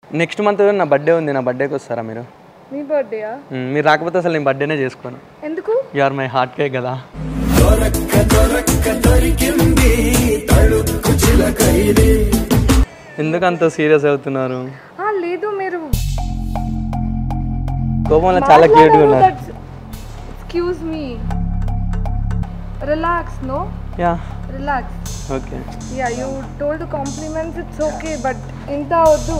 Next month నా birthday ఉంది, నా బర్త్డేకి వస్తారా మీరు? మీ బర్త్డేయా? మీరు రాకపోతే అసలు నేను బర్త్డేనే చేసుకోను. ఎందుకు? You are my heart cake కదా. ఎందుకు అంత సీరియస్ అవుతున్నారు? లేదు, మీరు కోపంలో చాలా క్యూట్గా ఉన్నారు. Excuse me, relax. No, ya relax. Okay. Ya, you told the compliments, it's okay, but ఇంత వద్దు.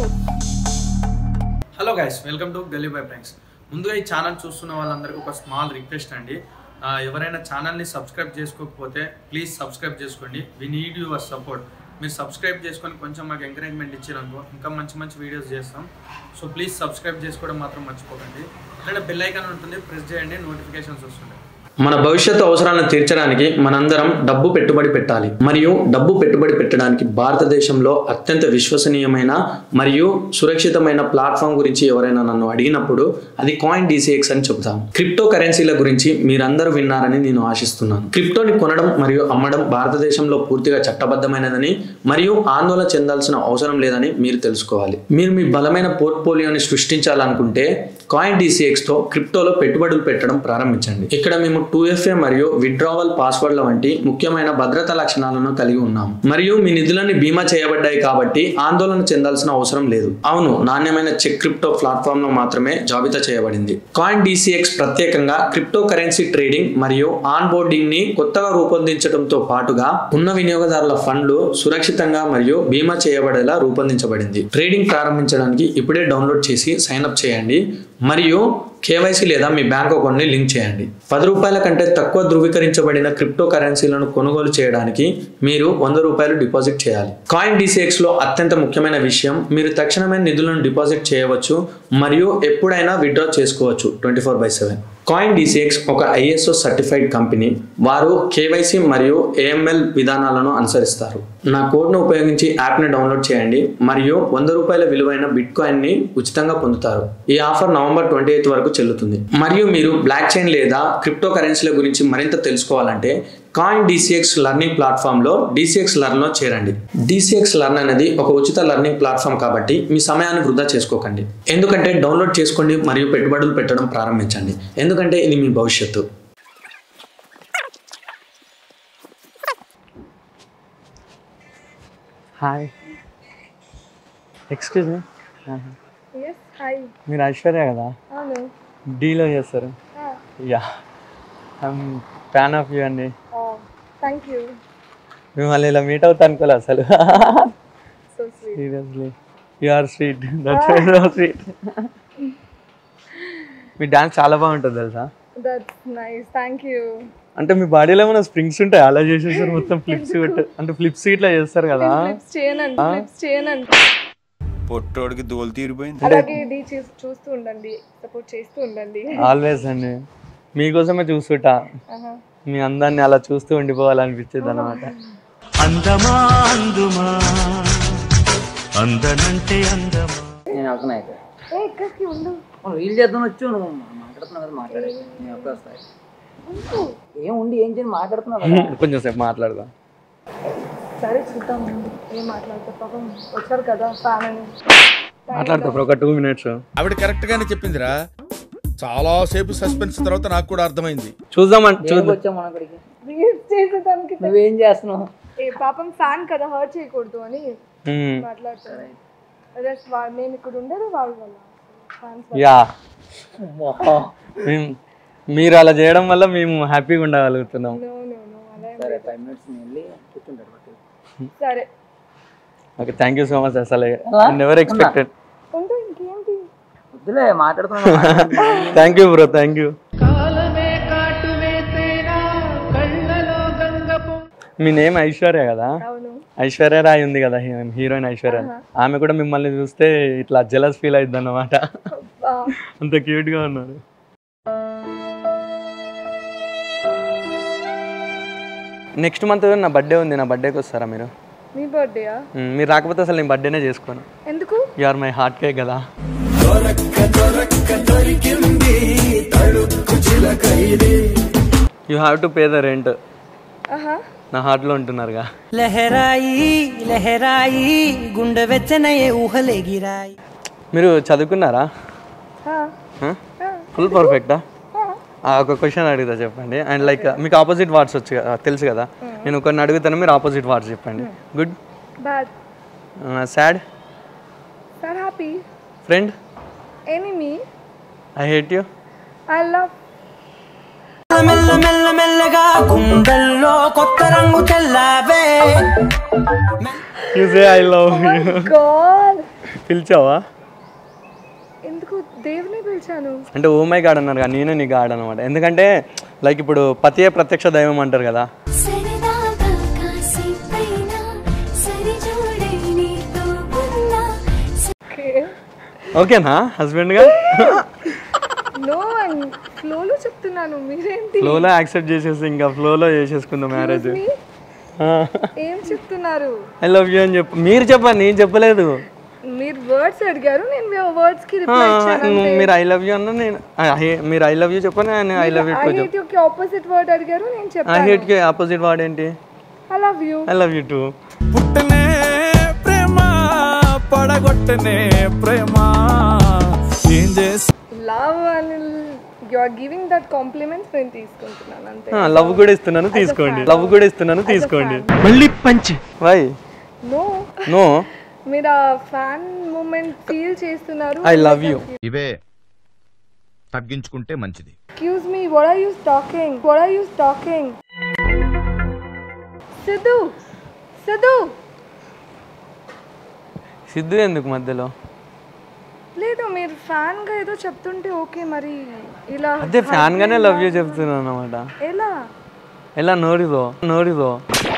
Hello guys, welcome to Gully boy pranks. ముందుగా ఈ ఛానల్ చూస్తున్న వాళ్ళందరికీ ఒక స్మాల్ రిక్వెస్ట్ అండి. ఎవరైనా ఛానల్ని సబ్స్క్రైబ్ చేసుకోకపోతే ప్లీజ్ సబ్స్క్రైబ్ చేసుకోండి. We need your support. మీరు సబ్స్క్రైబ్ చేసుకొని కొంచెం మాకు ఎంకరేజ్మెంట్ ఇచ్చారనుకో ఇంకా మంచి మంచి వీడియోస్ చేస్తాం. సో ప్లీజ్ సబ్స్క్రైబ్ చేసుకోవడం మాత్రం మర్చిపోకండి. ఇక్కడ బెల్ ఐకాన్ ఉంటుంది, ప్రెస్ చేయండి, నోటిఫికేషన్స్ వస్తుంటాయి. మన భవిష్యత్తు అవసరాలను తీర్చడానికి మనందరం డబ్బు పెట్టుబడి పెట్టాలి. మరియు డబ్బు పెట్టుబడి పెట్టడానికి భారతదేశంలో అత్యంత విశ్వసనీయమైన మరియు సురక్షితమైన ప్లాట్ఫామ్ గురించి ఎవరైనా నన్ను అడిగినప్పుడు అది కాయిన్ DCX అని చెబుతాను. క్రిప్టో కరెన్సీల గురించి మీరందరూ విన్నారని నేను ఆశిస్తున్నాను. క్రిప్టోని కొనడం మరియు అమ్మడం భారతదేశంలో పూర్తిగా చట్టబద్ధమైనదని మరియు ఆందోళన చెందాల్సిన అవసరం లేదని మీరు తెలుసుకోవాలి. మీరు మీ బలమైన పోర్ట్ఫోలియోని సృష్టించాలనుకుంటే కాయిన్ DCXతో క్రిప్టోలో పెట్టుబడులు పెట్టడం ప్రారంభించండి. ఇక్కడ మేము 2FA మరియు విత్డ్రావల్ పాస్వర్డ్ల వంటి ముఖ్యమైన భద్రతా లక్షణాలను కలిగి ఉన్నాం మరియు మీ నిధులన్నీ బీమా చేయబడ్డాయి కాబట్టి ఆందోళన చెందాల్సిన అవసరం లేదు. అవును, నాణ్యమైన చెక్ క్రిప్టో ప్లాట్ఫామ్ లో మాత్రమే జాబితా చేయబడింది. కాయిన్ DCX ప్రత్యేకంగా క్రిప్టో కరెన్సీ ట్రేడింగ్ మరియు ఆన్ బోర్డింగ్ ని కొత్తగా రూపొందించడంతో పాటుగా ఉన్న వినియోగదారుల ఫండ్లు సురక్షితంగా మరియు బీమా చేయబడేలా రూపొందించబడింది. ట్రేడింగ్ ప్రారంభించడానికి ఇప్పుడే డౌన్లోడ్ చేసి సైన్ అప్ చేయండి మరియు KYC లేదా మీ బ్యాంక్ అకౌంట్ని లింక్ చేయండి. 10 రూపాయల కంటే తక్కువ ధృవీకరించబడిన క్రిప్టో కరెన్సీలను కొనుగోలు చేయడానికి మీరు 100 రూపాయలు డిపాజిట్ చేయాలి. కాయిన్ DCX లో అత్యంత ముఖ్యమైన విషయం, మీరు తక్షణమే నిధులను డిపాజిట్ చేయవచ్చు మరియు ఎప్పుడైనా విత్డ్రా చేసుకోవచ్చు 24/7. కాయిన్ DCX ఒక ISO సర్టిఫైడ్ కంపెనీ. వారు KYC మరియు AML విధానాలను అనుసరిస్తారు. నా కోడ్ను ఉపయోగించి యాప్ని డౌన్లోడ్ చేయండి మరియు 100 రూపాయల విలువైన బిట్కాయిన్ ని ఉచితంగా పొందుతారు. ఈ ఆఫర్ నవంబర్ 28 వరకు చెల్లుతుంది. మరియు మీరు బ్లాక్ చైన్ లేదా క్రిప్టో కరెన్సీల గురించి మరింత తెలుసుకోవాలంటే కాయిన్ DCX లెర్నింగ్ ప్లాట్ఫామ్ లో DCX లెర్న్ లో చేరండి. DCX లెర్న్ అనేది ఒక ఉచిత లెర్నింగ్ ప్లాట్ఫామ్ కాబట్టి మీ సమయాన్ని వృధా చేసుకోకండి. ఎందుకంటే డౌన్లోడ్ చేసుకోండి మరియు పెట్టుబడులు పెట్టడం ప్రారంభించండి. ఎందుకంటే ఇది మీ భవిష్యత్తు. Hi, excuse me. yes, hi. మీరు ఐశ్వర్య కదా? అవును. డీలో చేస్తారు. Ya, I'm fan of you అండి. Thank you. మిమ్మల్ని ఇలా మీట్ అవుతా అనుకోలే అసలు. So sweet. Seriously you are sweet. That's so sweet. మీ డాన్స్ చాలా బాగుంటుంది తెలుసా? That's nice, thank you. అంటే మీ బాడీలో ఏమైనా స్ప్రింగ్స్ ఉంటాయి? అలా చేసేసారు మొత్తం ఫ్లిప్స్ అంటే ఫ్లిప్స్ ఇట్లా చేస్తారు కదా? ఫ్లిప్స్ చేయనండి. పొట్టోడికి దోలు తీరిపోయింది. అలాగే ఇది చూస్తూ ఉండండి, సపోర్ట్ చేస్తూ ఉండండి. ఆల్వేస్ అండి, మీకోసమే చూస్తుంటా. మీ అందాన్ని అలా చూస్తూ ఉండిపోవాలనిపించేది అనమాట. అందమా అందుమా అందనంటే అందమా. నేను అవుతున్నా అయితే ఎక్కడికి ఉండు, వీలు చేద్దాం వచ్చు. నువ్వు మాట్లాడుతున్నావు కదా, మాట్లాడే నేను అప్పుడు వస్తాయి. ఏం ఉండి ఏం చేయని మాట్లాడుతున్నావు. కొంచెం సేపు మాట్లాడదాం. సరే చూద్దాం, ఏం మాట్లాడతా. పాపం వచ్చారు కదా ఫ్యాన్ అని. మాట్లాడతా ఒక 2 minutes. ఆవిడ కరెక్ట్ గానే చెప్పిందిరా. చాలా సేపు సస్పెన్స్ తర్వాత నాకు కూడా అర్థమైంది. చూద్దామంటే వచ్చాం మన అక్కడికి. చేసేదానికి నువ్వేం చేస్తున్నావు? పాపం ఫ్యాన్ కదా, హర్ట్ చేయకూడదు అని మాట్లాడతారు. మేము ఇక్కడ ఉండదు వాళ్ళ వల్ల. యా, మీరు అలా చేయడం వల్ల మేము హ్యాపీగా ఉండగలుగుతున్నాం. సరే 5 minutes వెళ్ళి కూర్చుంటారు. సరే, okay, thank you so much. అసలు నెవర్ ఎక్స్పెక్టెడ్. ఇంకేంటి వద్దులే, మాట్లాడుతున్నావు. Thank you bro, thank you. మీ నేమ్ ఐశ్వర్య కదా? అవును. ఐశ్వర్య రాయ్ ఉంది కదా, హీరోయిన్ ఐశ్వర్య. ఆమె కూడా మిమ్మల్ని చూస్తే ఇట్లా జెలస్ ఫీల్ అవుతుంది అన్నమాట. అంత క్యూట్ గా ఉన్నారు. నెక్స్ట్ మంత్ నా బర్త్డే ఉంది, నా బర్త్డేకి వస్తారా మీరు? మీ బర్త్డేయా? మీరు రాకపోతే అసలు నేను బర్త్డేనే చేసుకోను. ఎందుకు? You are my heart cake కదా. You have to pay the rent. నా హార్ట్ లో ఉంటున్నారుగా. లహరాయి లహరాయి గుండె వెచ్చనయే ఊహలేగిరాయి. మీరు చదువుకున్నారా? ఫుల్ పర్ఫెక్టా? ఒక క్వశ్చన్ అడుగుతా చెప్పండి. అండ్ లైక్ మీకు ఆపోజిట్ వర్డ్స్ వచ్చు కదా, తెలుసు కదా. నేను కొన్ని అడుగుతాను, మీరు ఆపోజిట్ వర్డ్స్ చెప్పండి. Good, bad, sad, sad, happy, friend, enemy, I hate you, I love. మెల్ల మెల్ల మెల్లగా గుండెల్లో కొత్త రంగు తెల్లావే. You say I love you. God, పిలిచావా? ఎందుకు దేవుని పిలిచాను అంటే ఓ మై గాడ్ అన్నారు కదా, నేను నీ గాడ్ అనమాట. ఎందుకంటే లైక్ ఇప్పుడు పతియే ప్రత్యక్ష దైవం అంటారు కదా. ఓకేనా హస్బెండ్గా? నో, ఫ్లోలో చెప్తున్నాను, మీరేంటి ఫ్లోలో యాక్సెప్ట్ చేసేసి ఇంకా ఫ్లోలో చేసేసుకుందాం మ్యారేజ్. ఏం చెప్తున్నారు? ఐ లవ్ యూ అని చెప్పు. మీరు చెప్పండి, నేను చెప్పలేదు. మీరు వర్డ్స్ అడిగారు, నేను వర్డ్స్ కి రిప్లై ఇచ్చాను. మీరు ఐ లవ్ యూ అన్న, నేను మీరు ఐ లవ్ యూ చెప్పండి, నేను I love you I hate you కి ఆపోజిట్ వర్డ్ అడిగారు, నేను ఐ చెప్పాను. హేట్ కి ఆపోజిట్ వర్డ్ ఏంటి? I love you. I love you too. పుట్టనే ప్రేమ పడగొట్టనే ప్రేమ ఏం చేసి లవ్ అని you are giving that compliments నేను తీసుకుంటున్నాను అంతే. లవ్ కూడా ఇస్తున్నాను, తీసుకోండి. లవ్ కూడా ఇస్తున్నాను, తీసుకోండి. మళ్ళీ పంచ్ వై నో, నో, మీరు ఆ ఫ్యాన్ మూమెంట్ ఫీల్ చేస్తున్నారు. I love you. ఇవే తగ్గించుకుంటే మంచిది. Excuse me, what are you talking? What are you talking? Siddhu, Siddhu. Siddhu ఎందుకు మధ్యలో? లేదు, మీరు ఫ్యాన్ గా ఏదో చెప్తుంటే ఓకే, మరి ఇలా అదే ఫ్యాన్ గానే లవ్ యూ చెప్తున్నాను అనమాట. ఎలా? ఎలా? నోడిదో, నోడిదో.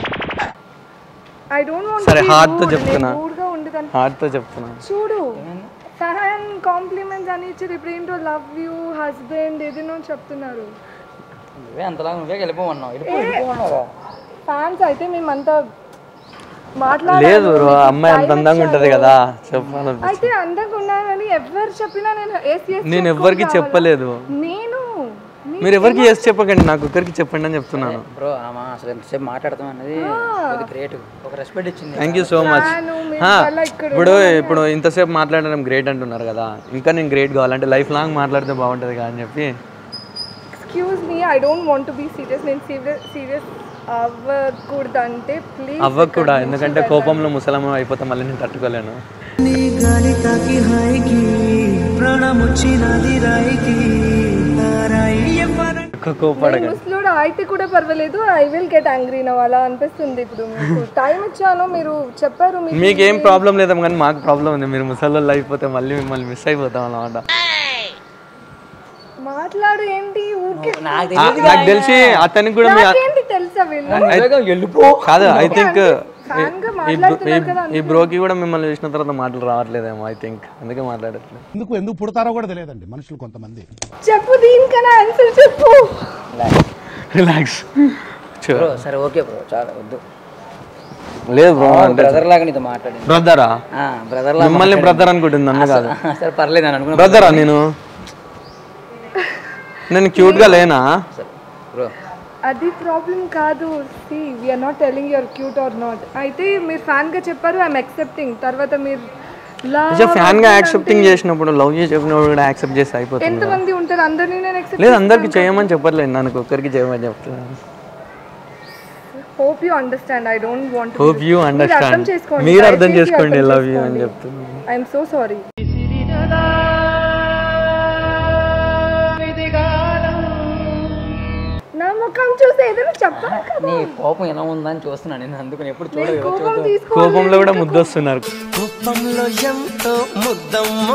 ఐ డోంట్ వాంట్ సరే, హార్ట్ తో చెప్తున్నా, గా ఉండదని. హార్ట్ తో చెప్తున్నా. చూడు, ఫ్యాన్ కాంప్లిమెంట్స్ అని ఇచ్చి ఇప్పుడు ఏంటో లవ్ యూ హస్బెండ్ ఏదేనో చెప్తున్నారు. నువ్వే అంతలా నువ్వే వెళ్ళిపోమన్నావు. వెళ్ళిపోమన్నావా? ఫ్యాన్స్ అయితే మేమంతా లేదు మాట్లాడలేదు. బ్రో, అమ్మాయి అంత అందంగా ఉంటది కదా, చెప్పాలి. అయితే అందంగా ఉన్నానని ఎవరు చెప్పినా నేను ఎవరికి చెప్పలేదు. నేను మీరు ఎవరికి చేసి చెప్పకండి, నాకు ఒక్కరికి చెప్పండి అని చెప్తున్నాను. బ్రో ఆమె అసలు ఎంతసేపు మాట్లాడతాం అనేది అది గ్రేట్. ఒక రెస్పెక్ట్ ఇచ్చింది. Thank you so much. ఇప్పుడు ఇంతసేపు మాట్లాడడం గ్రేట్ అంటున్నారు కదా, ఇంకా నేను గ్రేట్ కావాలంటే లైఫ్ లాంగ్ మాట్లాడితే బాగుంటుంది కదా అని చెప్పి. Excuse me, I don't want to be serious. నేను సీరియస్ అవ్వకూడదంటే ప్లీజ్ అవ్వకూడా, ఎందుకంటే కోపంలో ముసలమ్మ అయిపోతే మళ్ళీ నేను తట్టుకోలేను. నీ గాలి తాకి హాయికి ప్రాణముచ్చినది రాయికి కోపడగా ముస్లుడు అయితే కూడా పర్వాలేదు, I will get angry now అలా అనిపిస్తుంది. ఇప్పుడు మీకు టైం ఇచ్చాను, మీరు చెప్పారు. మీకేం ప్రాబ్లం లేదాం కానీ మాకు ప్రాబ్లం ఉంది. మీరు ముసల్లో అయిపోతే మళ్ళీ మిమ్మల్ని మిస్ అయిపోతాం అన్నమాట. మాట్లాడు ఏంటి ఊరికే? నాకు తెలిసి అతనికి కూడా నాకేంటి తెలుసా వీళ్ళు వెళ్ళిపో కాదు. ఐ థింక్ ఫ్యాన్ గా మాట్లాడుతున్నారు కదా. ఈ బ్రోకి కూడా మిమ్మల్ని చూసిన తర్వాత మాటలు రావట్లేదేమో. ఐ థింక్ అందుకే మాట్లాడట్లేదు. ఎందుకు పుడతారో కూడా తెలియదండి మనుషులు కొంతమంది. చెప్పు, దీనికన్నా ఆన్సర్ చెప్పు. రిలాక్స్. సరే ఓకే బ్రో, చాలా వద్దు. లేదు బ్రో, బ్రదర్ లాగా నీతో మాట్లాడింది. బ్రదరా? బ్రదర్ లాగా మిమ్మల్ని బ్రదర్ అనుకుంటుంది, నన్ను కాదు. సరే పర్లేదు అని అనుకున్నా. బ్రదరా? నేను క్యూట్ గా లేనా బ్రో? అది ప్రాబ్లం కాదు. See we are not telling you are cute or not. అయితే మీరు ఫ్యాన్ గా చెప్పారు, ఐఎమ్ యాక్సెప్టింగ్. తర్వాత మీరు ఫ్యాన్ గా యాక్సెప్టింగ్ చేసినప్పుడు లవ్ యూ చెప్పినప్పుడు కూడా యాక్సెప్ట్ చేసి అయిపోతుంది. ఎంతమంది ఉంటారు, అందరినీ నేను యాక్సెప్ట్ లేదు, అందరికి చేయమని చెప్పట్లేదు, నాకు ఒక్కరికి చేయమని చెప్తున్నాను. Hope you understand. I don't want to. Hope you understand. మీరు అర్థం చేసుకోండి లవ్ యూ అని చెప్తున్నాను. I'm so sorry. నా ముఖం చూసి ఏదైనా చెప్పాలి కదా. నీ కోపం ఎలా ఉందని చూస్తున్నాను నేను, అందుకని ఎప్పుడు చూడలేదు. కోపం తీసుకో. కోపంలో కూడా ముద్దొస్తున్నారు. కోపంలో ఎంతో ముద్దమ్మో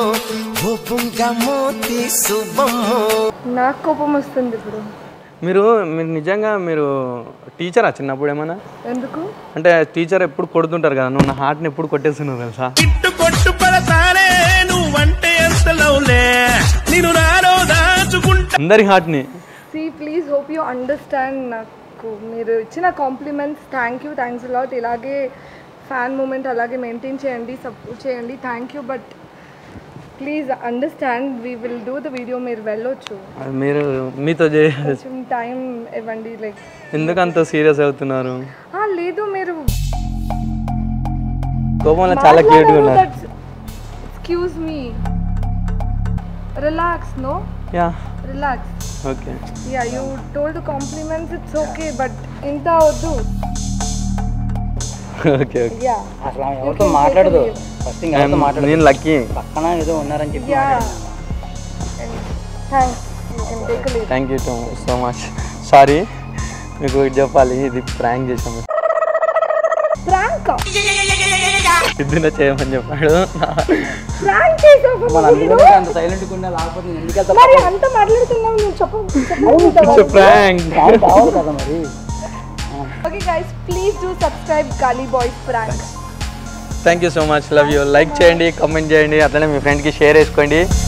మోతి శుభమ్మో. నాకు కోపం వస్తుంది ఇప్పుడు. మీరు నిజంగా మీరు టీచరా చిన్నప్పుడు ఏమన్నా? ఎందుకు అంటే టీచర్ ఎప్పుడు కొడుతుంటారు కదా, నువ్వు నా హార్ట్ని ఎప్పుడు కొట్టేస్తున్నావు తెలుసా? కొట్టు పడతానే నువ్వంటే ఎంత లవ్లే నేను నాలో దాచుకుంటా. అందరి హార్ట్ని. See, please hope you understand. నాకు మీరు ఇచ్చిన కాంప్లిమెంట్స్ థ్యాంక్స్ లాట్. ఇలాగే ఫ్యాన్ మూమెంట్ అలాగే మెయింటైన్ చేయండి, సపోర్ట్ చేయండి. Thank you. But please understand, we will do the video. మీరు వెళ్ళొచ్చు, మీరు మీతో కొంచెం టైం ఇవ్వండి. లైక్ ఎందుకు అంత సీరియస్ అవుతున్నారు? లేదు, మీరు కోపంలో చాలా క్యూట్గా ఉన్నారు. Excuse me. Relax, no? Ya Relax. Okay Yeah, you told the compliments, it's okay, but inta oddu. Okay okay Yeah. అసలు ఆమె ఎవరితో మాట్లాడదు ఫస్ట్ ఇంకా ఎవరితో మాట్లాడదు నేను లక్కీ. పక్కన ఏదో ఉన్నారని చెప్పి Yeah. And thanks. You can take a leave. Thank you so much. Sorry మీకు ఇది చెప్పాలి, ఇది ప్రాంక్ చేసాము. Prank? సిద్ధునే చేయమని చెప్పాడు. Prank చేసావు మన మీరు? అందరికీ అంత సైలెంట్గా ఉన్నా లేకపోతే నేను ఎందుకు వెళ్తా మరి అంత మాట్లాడుతున్నావు నువ్వు చెప్పు. ప్రాంక్. కావాలి కదా మరి. Okay guys, please do subscribe Gully Boys Prank. Thank you so much. Love you. Like చేయండి, కామెంట్ చేయండి, అట్లనే మీ ఫ్రెండ్కి షేర్ చేసుకోండి.